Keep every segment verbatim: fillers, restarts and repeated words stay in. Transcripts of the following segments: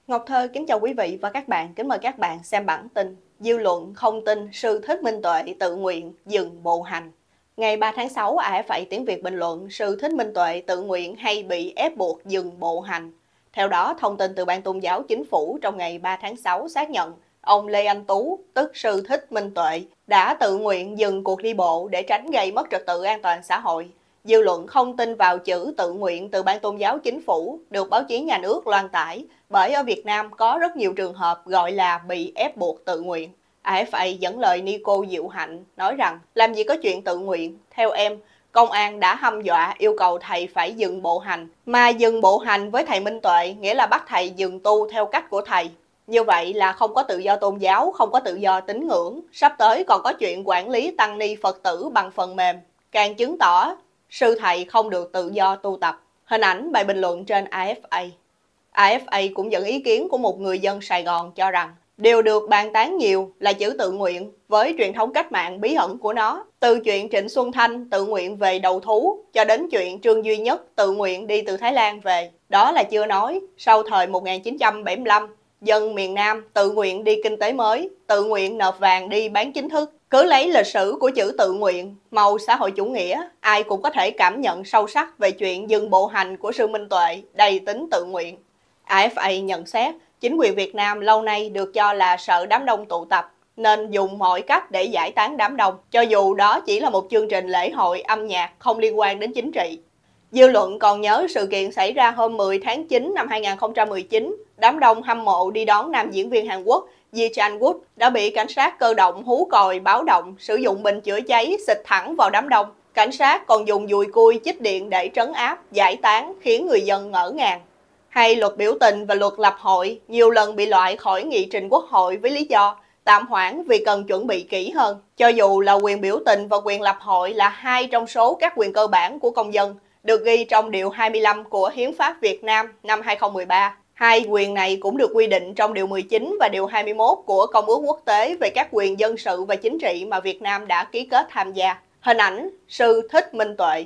Ngọc Thơ kính chào quý vị và các bạn, kính mời các bạn xem bản tin Dư luận không tin sư Thích Minh Tuệ tự nguyện dừng bộ hành. Ngày ba tháng sáu, a ép a tiếng Việt bình luận sư Thích Minh Tuệ tự nguyện hay bị ép buộc dừng bộ hành. Theo đó, thông tin từ Ban Tôn giáo Chính phủ trong ngày ba tháng sáu xác nhận ông Lê Anh Tú, tức sư Thích Minh Tuệ, đã tự nguyện dừng cuộc đi bộ để tránh gây mất trật tự an toàn xã hội. Dư luận không tin vào chữ tự nguyện từ Ban Tôn giáo Chính phủ được báo chí nhà nước loan tải, bởi ở Việt Nam có rất nhiều trường hợp gọi là bị ép buộc tự nguyện. a ép a dẫn lời Nico Diệu Hạnh nói rằng làm gì có chuyện tự nguyện, theo em, công an đã hăm dọa yêu cầu thầy phải dừng bộ hành, mà dừng bộ hành với thầy Minh Tuệ nghĩa là bắt thầy dừng tu theo cách của thầy. Như vậy là không có tự do tôn giáo, không có tự do tín ngưỡng, sắp tới còn có chuyện quản lý tăng ni Phật tử bằng phần mềm, càng chứng tỏ sư thầy không được tự do tu tập. Hình ảnh bài bình luận trên a ép a. a ép a cũng dẫn ý kiến của một người dân Sài Gòn cho rằng điều được bàn tán nhiều là chữ tự nguyện với truyền thống cách mạng bí ẩn của nó. Từ chuyện Trịnh Xuân Thanh tự nguyện về đầu thú cho đến chuyện Trương Duy Nhất tự nguyện đi từ Thái Lan về. Đó là chưa nói, sau thời một nghìn chín trăm bảy mươi lăm, dân miền Nam tự nguyện đi kinh tế mới, tự nguyện nộp vàng đi bán chính thức. Cứ lấy lịch sử của chữ tự nguyện, màu xã hội chủ nghĩa, ai cũng có thể cảm nhận sâu sắc về chuyện dừng bộ hành của sư Minh Tuệ đầy tính tự nguyện. a ép a nhận xét, chính quyền Việt Nam lâu nay được cho là sợ đám đông tụ tập, nên dùng mọi cách để giải tán đám đông, cho dù đó chỉ là một chương trình lễ hội âm nhạc không liên quan đến chính trị. Dư luận còn nhớ sự kiện xảy ra hôm mười tháng chín năm hai nghìn không trăm mười chín, đám đông hâm mộ đi đón nam diễn viên Hàn Quốc Ji Chang-wook đã bị cảnh sát cơ động hú còi báo động, sử dụng bình chữa cháy xịt thẳng vào đám đông. Cảnh sát còn dùng dùi cui chích điện để trấn áp, giải tán, khiến người dân ngỡ ngàng. Hay luật biểu tình và luật lập hội nhiều lần bị loại khỏi nghị trình Quốc hội với lý do tạm hoãn vì cần chuẩn bị kỹ hơn. Cho dù là quyền biểu tình và quyền lập hội là hai trong số các quyền cơ bản của công dân, được ghi trong Điều hai mươi lăm của Hiến pháp Việt Nam năm hai nghìn không trăm mười ba. Hai quyền này cũng được quy định trong Điều mười chín và Điều hai mươi mốt của Công ước Quốc tế về các quyền dân sự và chính trị mà Việt Nam đã ký kết tham gia. Hình ảnh sư Thích Minh Tuệ.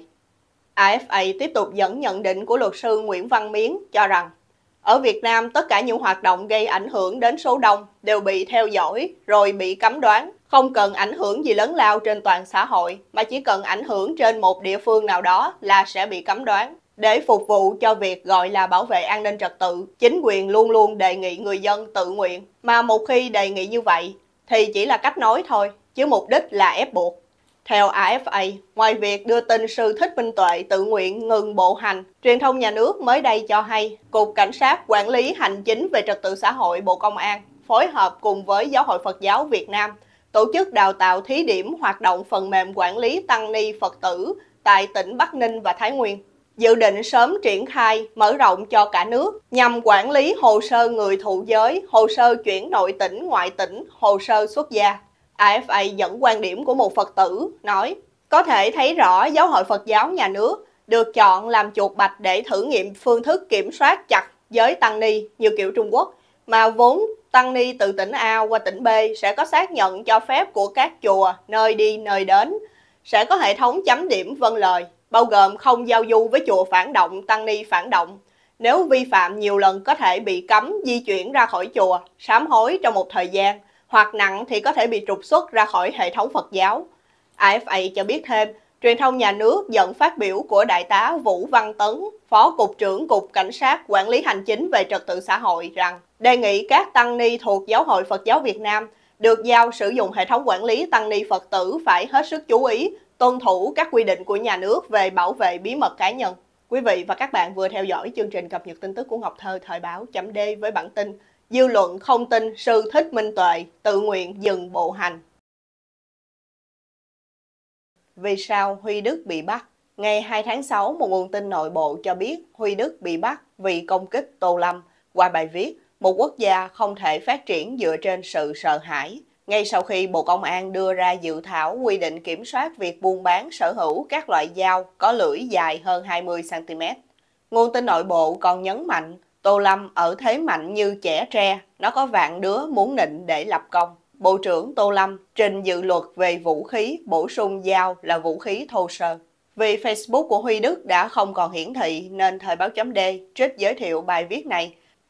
a ép a tiếp tục dẫn nhận định của luật sư Nguyễn Văn Miến cho rằng ở Việt Nam tất cả những hoạt động gây ảnh hưởng đến số đông đều bị theo dõi rồi bị cấm đoán. Không cần ảnh hưởng gì lớn lao trên toàn xã hội, mà chỉ cần ảnh hưởng trên một địa phương nào đó là sẽ bị cấm đoán. Để phục vụ cho việc gọi là bảo vệ an ninh trật tự, chính quyền luôn luôn đề nghị người dân tự nguyện. Mà một khi đề nghị như vậy thì chỉ là cách nói thôi, chứ mục đích là ép buộc. Theo a ép a, ngoài việc đưa tin sư Thích Minh Tuệ tự nguyện ngừng bộ hành, truyền thông nhà nước mới đây cho hay Cục Cảnh sát Quản lý Hành chính về Trật tự xã hội Bộ Công an phối hợp cùng với Giáo hội Phật giáo Việt Nam tổ chức đào tạo thí điểm hoạt động phần mềm quản lý tăng ni Phật tử tại tỉnh Bắc Ninh và Thái Nguyên, dự định sớm triển khai mở rộng cho cả nước nhằm quản lý hồ sơ người thụ giới, hồ sơ chuyển nội tỉnh ngoại tỉnh, hồ sơ xuất gia. a ép a dẫn quan điểm của một Phật tử nói, có thể thấy rõ Giáo hội Phật giáo nhà nước được chọn làm chuột bạch để thử nghiệm phương thức kiểm soát chặt giới tăng ni như kiểu Trung Quốc, mà vốn tăng ni từ tỉnh A qua tỉnh B sẽ có xác nhận cho phép của các chùa nơi đi nơi đến, sẽ có hệ thống chấm điểm vâng lời, bao gồm không giao du với chùa phản động, tăng ni phản động. Nếu vi phạm nhiều lần có thể bị cấm di chuyển ra khỏi chùa, sám hối trong một thời gian, hoặc nặng thì có thể bị trục xuất ra khỏi hệ thống Phật giáo. a ép a cho biết thêm, truyền thông nhà nước dẫn phát biểu của Đại tá Vũ Văn Tấn, Phó Cục trưởng Cục Cảnh sát Quản lý Hành chính về Trật tự xã hội rằng đề nghị các tăng ni thuộc Giáo hội Phật giáo Việt Nam được giao sử dụng hệ thống quản lý tăng ni Phật tử phải hết sức chú ý, tuân thủ các quy định của nhà nước về bảo vệ bí mật cá nhân. Quý vị và các bạn vừa theo dõi chương trình cập nhật tin tức của Ngọc Thơ thời báo chấm D với bản tin Dư luận không tin sư Thích Minh Tuệ tự nguyện dừng bộ hành. Vì sao Huy Đức bị bắt? Ngày hai tháng sáu, một nguồn tin nội bộ cho biết Huy Đức bị bắt vì công kích Tô Lâm. Qua bài viết, một quốc gia không thể phát triển dựa trên sự sợ hãi. Ngay sau khi Bộ Công an đưa ra dự thảo quy định kiểm soát việc buôn bán sở hữu các loại dao có lưỡi dài hơn hai mươi xăng ti mét. Nguồn tin nội bộ còn nhấn mạnh Tô Lâm ở thế mạnh như chẻ tre, nó có vạn đứa muốn nịnh để lập công. Bộ trưởng Tô Lâm trình dự luật về vũ khí bổ sung dao là vũ khí thô sơ. Vì Facebook của Huy Đức đã không còn hiển thị nên thời báo chấm D trích giới thiệu bài viết này.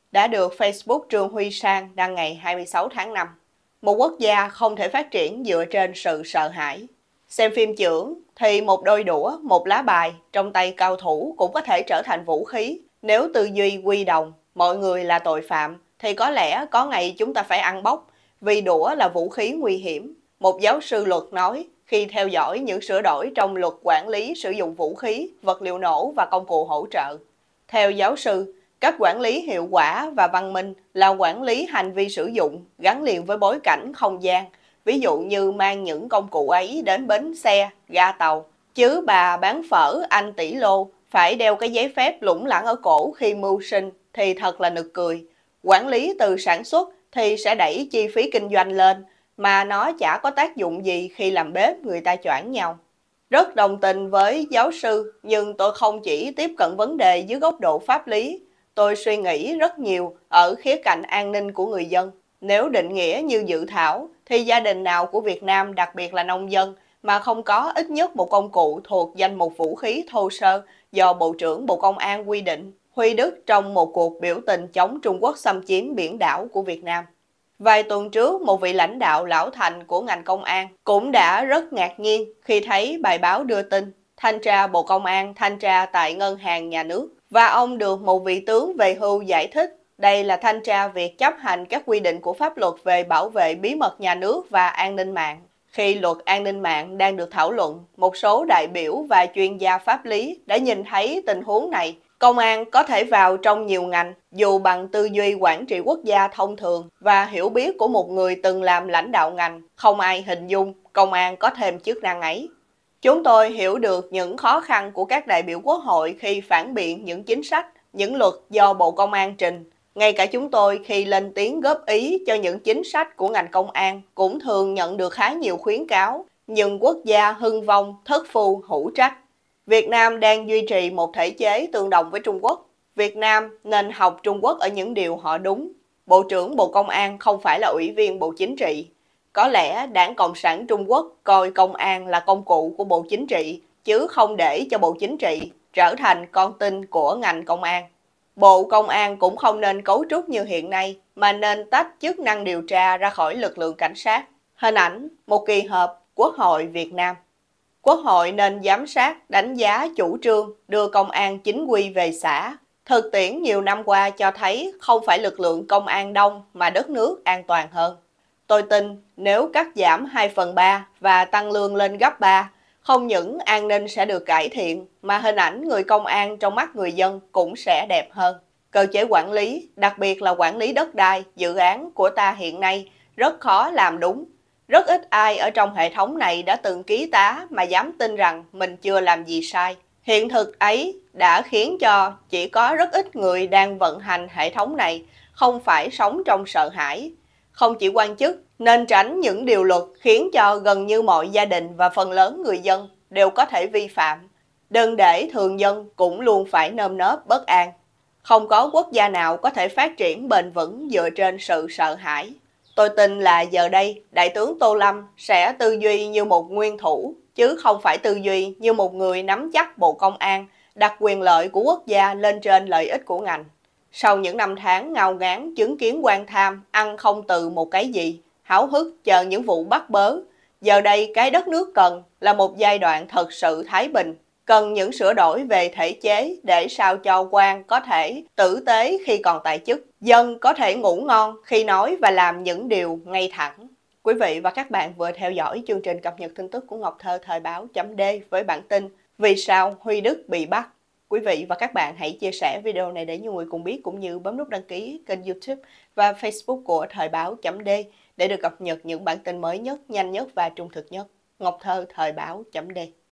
đã được Facebook Trương Huy Sang đăng ngày hai mươi sáu tháng năm. Một quốc gia không thể phát triển dựa trên sự sợ hãi. Xem phim chưởng thì một đôi đũa, một lá bài trong tay cao thủ cũng có thể trở thành vũ khí. Nếu tư duy quy đồng, mọi người là tội phạm, thì có lẽ có ngày chúng ta phải ăn bóc, vì đũa là vũ khí nguy hiểm. Một giáo sư luật nói, khi theo dõi những sửa đổi trong luật quản lý sử dụng vũ khí, vật liệu nổ và công cụ hỗ trợ. Theo giáo sư, cách quản lý hiệu quả và văn minh là quản lý hành vi sử dụng gắn liền với bối cảnh không gian, ví dụ như mang những công cụ ấy đến bến xe, ga tàu. Chứ bà bán phở anh tỷ lô phải đeo cái giấy phép lủng lẳng ở cổ khi mưu sinh thì thật là nực cười. Quản lý từ sản xuất thì sẽ đẩy chi phí kinh doanh lên, mà nó chả có tác dụng gì khi làm bếp người ta choảng nhau. Rất đồng tình với giáo sư, nhưng tôi không chỉ tiếp cận vấn đề dưới góc độ pháp lý. Tôi suy nghĩ rất nhiều ở khía cạnh an ninh của người dân. Nếu định nghĩa như dự thảo, thì gia đình nào của Việt Nam, đặc biệt là nông dân, mà không có ít nhất một công cụ thuộc danh mục vũ khí thô sơ do Bộ trưởng Bộ Công an quy định, Huy Đức trong một cuộc biểu tình chống Trung Quốc xâm chiếm biển đảo của Việt Nam. Vài tuần trước, một vị lãnh đạo lão thành của ngành công an cũng đã rất ngạc nhiên khi thấy bài báo đưa tin thanh tra Bộ Công an thanh tra tại Ngân hàng Nhà nước, và ông được một vị tướng về hưu giải thích đây là thanh tra việc chấp hành các quy định của pháp luật về bảo vệ bí mật nhà nước và an ninh mạng. Khi luật an ninh mạng đang được thảo luận, một số đại biểu và chuyên gia pháp lý đã nhìn thấy tình huống này. Công an có thể vào trong nhiều ngành, dù bằng tư duy quản trị quốc gia thông thường và hiểu biết của một người từng làm lãnh đạo ngành, không ai hình dung công an có thêm chức năng ấy. Chúng tôi hiểu được những khó khăn của các đại biểu quốc hội khi phản biện những chính sách, những luật do Bộ Công an trình. Ngay cả chúng tôi khi lên tiếng góp ý cho những chính sách của ngành công an cũng thường nhận được khá nhiều khuyến cáo, nhưng quốc gia hưng vong, thất phu, hữu trách. Việt Nam đang duy trì một thể chế tương đồng với Trung Quốc. Việt Nam nên học Trung Quốc ở những điều họ đúng. Bộ trưởng Bộ Công an không phải là ủy viên Bộ Chính trị. Có lẽ Đảng Cộng sản Trung Quốc coi công an là công cụ của Bộ Chính trị, chứ không để cho Bộ Chính trị trở thành con tin của ngành công an. Bộ Công an cũng không nên cấu trúc như hiện nay, mà nên tách chức năng điều tra ra khỏi lực lượng cảnh sát. Hình ảnh một kỳ họp Quốc hội Việt Nam. Quốc hội nên giám sát, đánh giá chủ trương đưa công an chính quy về xã. Thực tiễn nhiều năm qua cho thấy không phải lực lượng công an đông mà đất nước an toàn hơn. Tôi tin nếu cắt giảm hai phần ba và tăng lương lên gấp ba, không những an ninh sẽ được cải thiện, mà hình ảnh người công an trong mắt người dân cũng sẽ đẹp hơn. Cơ chế quản lý, đặc biệt là quản lý đất đai, dự án của ta hiện nay rất khó làm đúng. Rất ít ai ở trong hệ thống này đã từng ký tá mà dám tin rằng mình chưa làm gì sai. Hiện thực ấy đã khiến cho chỉ có rất ít người đang vận hành hệ thống này không phải sống trong sợ hãi. Không chỉ quan chức nên tránh những điều luật khiến cho gần như mọi gia đình và phần lớn người dân đều có thể vi phạm. Đừng để thường dân cũng luôn phải nơm nớp bất an. Không có quốc gia nào có thể phát triển bền vững dựa trên sự sợ hãi. Tôi tin là giờ đây, Đại tướng Tô Lâm sẽ tư duy như một nguyên thủ, chứ không phải tư duy như một người nắm chắc Bộ Công an, đặt quyền lợi của quốc gia lên trên lợi ích của ngành. Sau những năm tháng ngao ngán chứng kiến quan tham, ăn không từ một cái gì, háo hức chờ những vụ bắt bớ, giờ đây cái đất nước cần là một giai đoạn thật sự thái bình. Cần những sửa đổi về thể chế để sao cho quan có thể tử tế khi còn tại chức, dân có thể ngủ ngon khi nói và làm những điều ngay thẳng. Quý vị và các bạn vừa theo dõi chương trình cập nhật tin tức của Ngọc Thơ thời báo chấm D với bản tin Vì sao Huy Đức bị bắt. Quý vị và các bạn hãy chia sẻ video này để nhiều người cùng biết, cũng như bấm nút đăng ký kênh YouTube và Facebook của thời báo chấm D để được cập nhật những bản tin mới nhất, nhanh nhất và trung thực nhất. Ngọc Thơ thời báo chấm D.